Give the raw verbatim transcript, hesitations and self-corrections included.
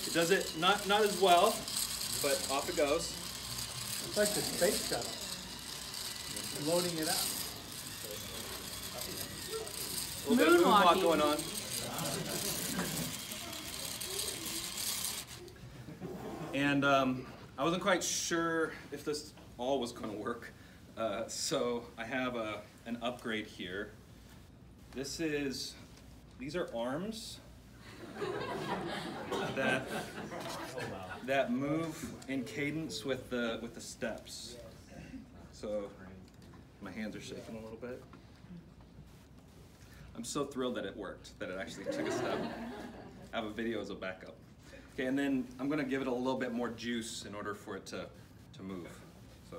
It does it not not as well, but off it goes. It's like the space shuttle. Loading it up. A little bit of moonwalk going on. And um, I wasn't quite sure if this all was going to work, uh, so I have a, an upgrade here. This is, these are arms that that move in cadence with the with the steps. So my hands are shaking a little bit. I'm so thrilled that it worked, that it actually took a step. I have a video as a backup. Okay, and then I'm gonna give it a little bit more juice in order for it to, to move. So.